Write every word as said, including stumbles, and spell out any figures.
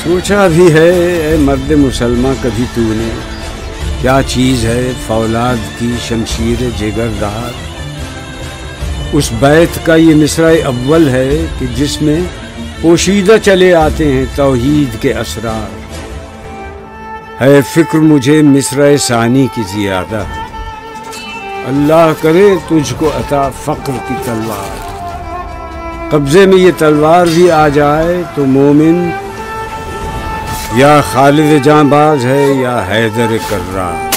सोचा भी है ए मर्द मुसलमान कभी तूने, क्या चीज़ है फौलाद की शमशीर जिगरदार। उस बैत का ये मिसरा अव्वल है कि जिसमें पोशीदा चले आते हैं तौहीद के असरार। है फिक्र मुझे मिसरा सानी की ज़ियादा, अल्लाह करे तुझको अता फ़क्र की तलवार। कब्ज़े में ये तलवार भी आ जाए तो मोमिन या खालिद जांबाज है या हैदर कर्रार।